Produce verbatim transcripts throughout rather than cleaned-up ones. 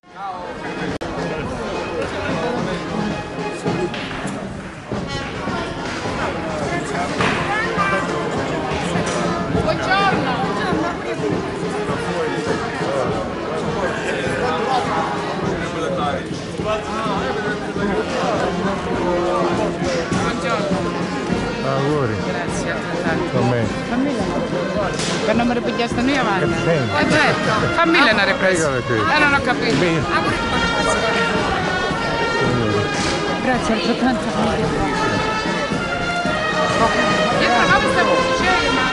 Auguri. Grazie, altrettanto. Come? Fammi per non mi ripigliaste noi avanti. Eh certo, fammi una ripresa. Eh non ho capito. Grazie altrettanto. Io trovavo questa bottiglia, ma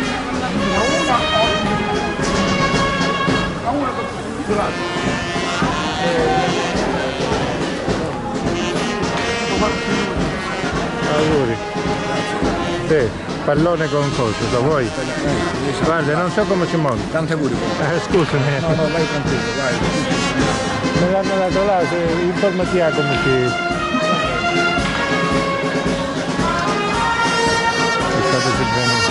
Auguri. Sì, pallone con coso, lo vuoi? Guarda, non so come si monta. Tanti auguri. Eh, scusami. No, no, vai tranquillo, vai. Me l'hanno dato là, informati a come si... State più bene.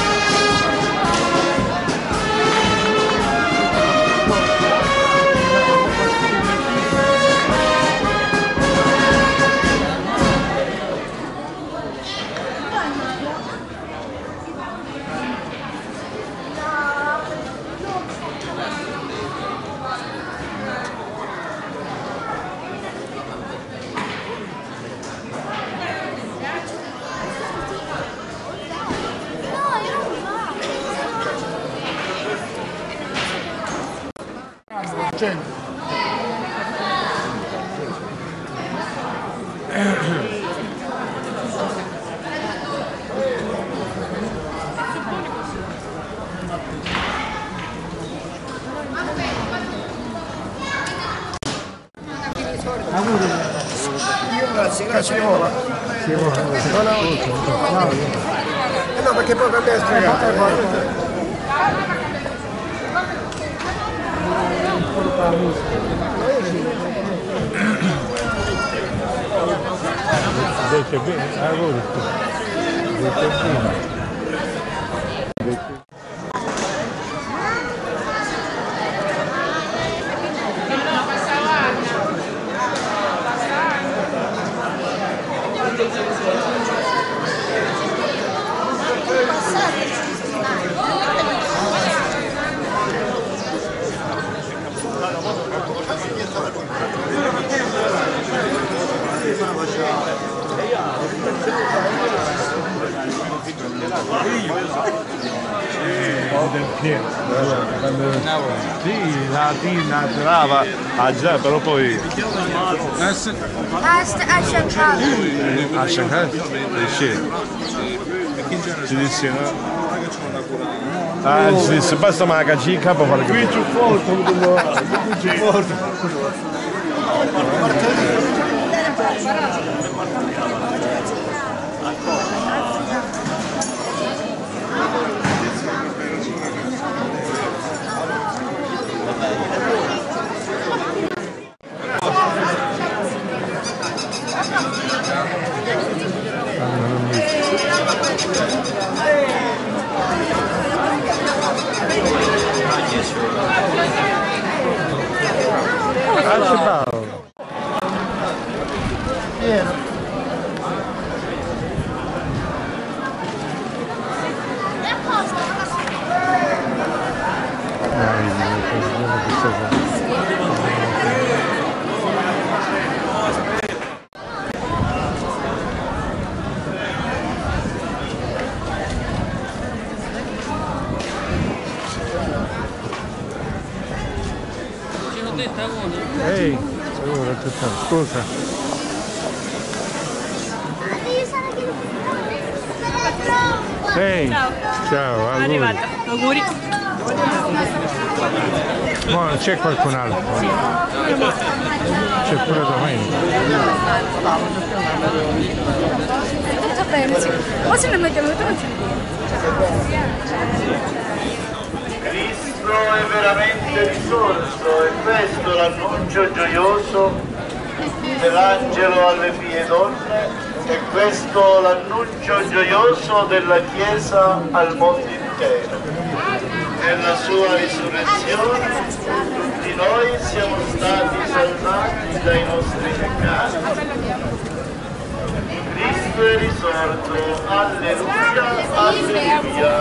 Grazie, grazie di vola. Si vuole. No, no, no. Eh no, perché poi per me è spiegato. Invece bene, auguri. Invece bene. Sì, la tina brava a già, però poi a Shanghai. a Shanghai sì. Ci disse no? Ah, ci disse basta ma la ci capo fare qui più forte, qui più forte. Grazie Paolo. Pieno. Ehi, scusa. Ehi, ciao, auguri. Auguri. Ma c'è qualcun altro? C'è pure Domenico. Tutto bene, sì. Ma se ne mettiamo tutto Cristo è veramente risorto e questo l'annuncio gioioso dell'angelo alle pie donne e questo l'annuncio gioioso della Chiesa al mondo intero. nella sua risurrezione tutti noi siamo stati salvati dai nostri peccati. Cristo è risorto, alleluia, alleluia.